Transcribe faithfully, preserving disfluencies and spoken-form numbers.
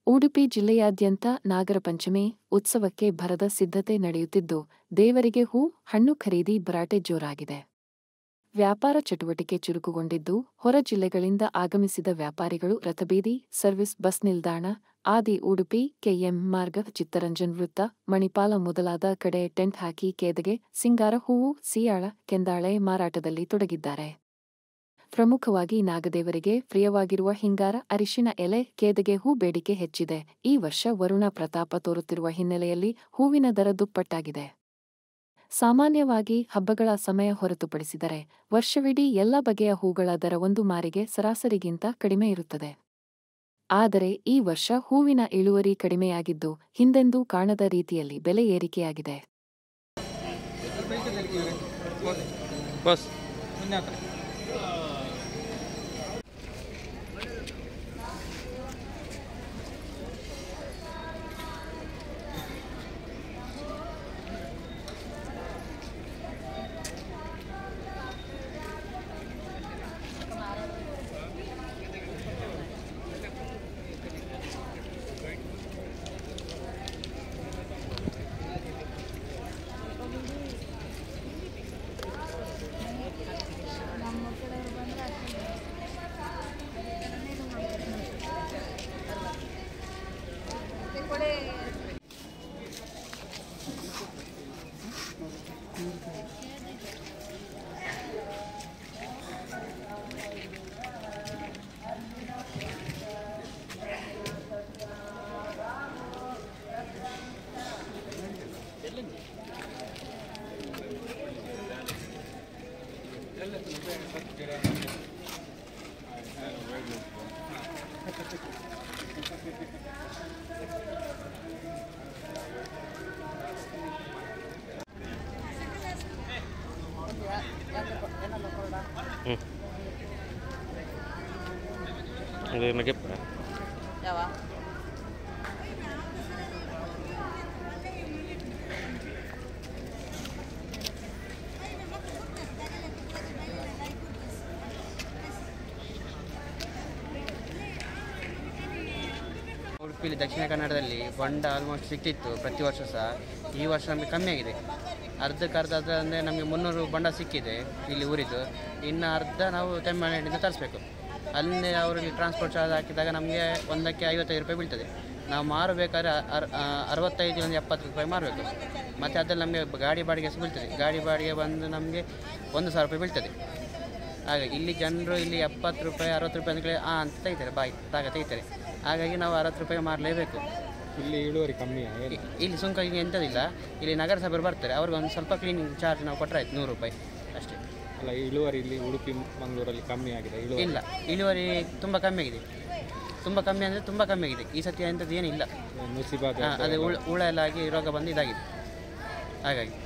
ಉಡುಪಿ ಜಿಲ್ಲೆಯಾದ್ಯಂತ ನಾಗರ ಪಂಚಮಿ ಉತ್ಸವಕ್ಕೆ ಭರದ ಸಿದ್ಧತೆ ನಡೆಯುತ್ತಿದ್ದು, ದೇವರಿಗೆ ಹೂ, ಹಣ್ಣು ಖರೀದಿ ಭರಾಟೆ ಜೋರಾಗಿದೆ. ವ್ಯಾಪಾರ ಚಟುವಟಿಕೆ ಚುರುಕುಗೊಂಡಿದ್ದು, ಹೊರ ಜಿಲ್ಲೆಗಳಿಂದ ಆಗಮಿಸಿದ ವ್ಯಾಪಾರಿಗಳು ರಥಬೀದಿ, ಸರ್ವಿಸ್ ಬಸ್ ನಿಲ್ದಾಣ, ಆದಿ ಉಡುಪಿ, ಕೆಎಂ ಮಾರ್ಗ, ಚಿತ್ತರಂಜನ್ ವೃತ್ತ, ಮಣಿಪಾಲ ಮೊದಲಾದ ಕಡೆ ಟೆಂಟ್ ಹಾಕಿ ಕೇದಗೆ, ಸಿಂಗಾರ ಹೂವು, ಸಿಯಾಳ, ಕೆಂದಾಳೆ ಮಾರಾಟದಲ್ಲಿ ತೊಡಗಿದ್ದಾರೆ. ಪ್ರಮುಖವಾಗಿ ನಾಗದೇವರಿಗೆ ಪ್ರಿಯವಾಗಿರುವ ಹಿಂಗಾರ, ಅರಿಶಿನ ಎಲೆ, ಕೇದಗೆ ಹೂ ಬೇಡಿಕೆ ಹೆಚ್ಚಿದೆ. ಈ ವರ್ಷ ವರುಣ ಪ್ರತಾಪ ತೋರುತ್ತಿರುವ ಹಿನ್ನೆಲೆಯಲ್ಲಿ ಹೂವಿನ ದರ ದುಪ್ಪಟ್ಟಾಗಿದೆ. ಸಾಮಾನ್ಯವಾಗಿ ಹಬ್ಬಗಳ ಸಮಯ ಹೊರತುಪಡಿಸಿದರೆ ವರ್ಷವಿಡೀ ಎಲ್ಲ ಬಗೆಯ ಹೂಗಳ ದರ ಒಂದು ಮಾರಿಗೆ ಸರಾಸರಿಗಿಂತ ಕಡಿಮೆ ಇರುತ್ತದೆ. ಆದರೆ ಈ ವರ್ಷ ಹೂವಿನ ಇಳುವರಿ ಕಡಿಮೆಯಾಗಿದ್ದು, ಹಿಂದೆಂದೂ ಕಾಣದ ರೀತಿಯಲ್ಲಿ ಬೆಲೆ ಏರಿಕೆಯಾಗಿದೆ. Người mà giúp hả? Dạ vâng. ಉಡುಪಿಲಿ ದಕ್ಷಿಣ ಕನ್ನಡದಲ್ಲಿ ಹೊಂಡ ಆಲ್ಮೋಸ್ಟ್ ಸಿಕ್ತಿತ್ತು ಪ್ರತಿ ವರ್ಷ ಸಹ. ಈ ವರ್ಷ ನಮಗೆ ಕಮ್ಮಿ ಆಗಿದೆ. ಅರ್ಧಕ್ಕೆ ಅರ್ಧ ಅಂದರೆ ನಮಗೆ ಮುನ್ನೂರು ಬಂಡ ಸಿಕ್ಕಿದೆ ಇಲ್ಲಿ ಊರಿದ್ದು. ಇನ್ನು ಅರ್ಧ ನಾವು ತೆಮ್ಮನಾಡಿಂದ ತರಿಸ್ಬೇಕು. ಅಲ್ಲೇ ಅವರಿಗೆ ಟ್ರಾನ್ಸ್ಪೋರ್ಟ್ ಚಾರ್ಜ್ ಹಾಕಿದಾಗ ನಮಗೆ ಒಂದಕ್ಕೆ ಐವತ್ತೈದು ರೂಪಾಯಿ ಬೀಳ್ತದೆ. ನಾವು ಮಾರಬೇಕಾದ್ರೆ ಅರ್ ಅರವತ್ತೈದು ಒಂದು ಎಪ್ಪತ್ತು ರೂಪಾಯಿ ಮಾರಬೇಕು. ಮತ್ತು ಅದ್ರಲ್ಲಿ ನಮಗೆ ಗಾಡಿ ಬಾಡಿಗೆ ಸಹ ಬೀಳ್ತದೆ. ಗಾಡಿ ಬಾಡಿಗೆ ಬಂದು ನಮಗೆ ಒಂದು ಸಾವಿರ ರೂಪಾಯಿ ಬೀಳ್ತದೆ. ಹಾಗಾಗಿ ಇಲ್ಲಿ ಜನರು ಇಲ್ಲಿ ಎಪ್ಪತ್ತು ರೂಪಾಯಿ ಅರವತ್ತು ರೂಪಾಯಿ ಅಂದ್ಕೊಳ್ಳಿ ಆ ಅಂತ ತೆಗಿತಾರೆ, ಬಾಯಿ ತಾಗ ತೆಗಿತಾರೆ. ಹಾಗಾಗಿ ನಾವು ಅರವತ್ತು ರೂಪಾಯಿ ಮಾರಲೇಬೇಕು. ಇಲ್ಲಿ ಇಳುವರಿ ಕಮ್ಮಿ. ಇಲ್ಲಿ ಸುಂಕ ಈಗ ಎಂಥದಿಲ್ಲ. ಇಲ್ಲಿ ನಗರಸಭೆಯವರು ಬರ್ತಾರೆ, ಅವ್ರಿಗೆ ಒಂದು ಸ್ವಲ್ಪ ಕ್ಲೀನಿಂಗ್ ಚಾರ್ಜ್ ನಾವು ಕೊಟ್ಟರೆ ಆಯ್ತು, ನೂರು ರೂಪಾಯಿ ಅಷ್ಟೇ. ಅಲ್ಲ, ಇಳುವರಿ ಇಲ್ಲಿ ಉಡುಪಿ ಮಂಗಳೂರಲ್ಲಿ ಕಮ್ಮಿ ಆಗಿದೆ. ಇಲ್ಲ, ಇಳುವರಿ ತುಂಬ ಕಮ್ಮಿ ಆಗಿದೆ. ತುಂಬ ಕಮ್ಮಿ ಅಂದರೆ ತುಂಬ ಕಮ್ಮಿ ಆಗಿದೆ. ಈ ಸತಿ ಅಂಥದ್ದು ಏನಿಲ್ಲ. ನುಸಿ ಬಾಧೆ ಅದೇ ಹುಳ ಹುಳ ಎಲ್ಲ ಆಗಿ ರೋಗ ಬಂದು ಇದಾಗಿದೆ. ಹಾಗಾಗಿ